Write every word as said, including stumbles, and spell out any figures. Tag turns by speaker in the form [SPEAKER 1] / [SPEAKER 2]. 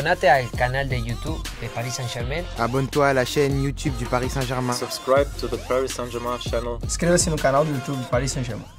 [SPEAKER 1] Abonnate al canal de YouTube de Paris Saint-Germain.
[SPEAKER 2] Abonne-toi à la chaîne YouTube du Paris Saint-Germain.
[SPEAKER 3] Subscribe to the Paris Saint-Germain channel.
[SPEAKER 4] Inscreva-se no canal do YouTube Paris Saint-Germain.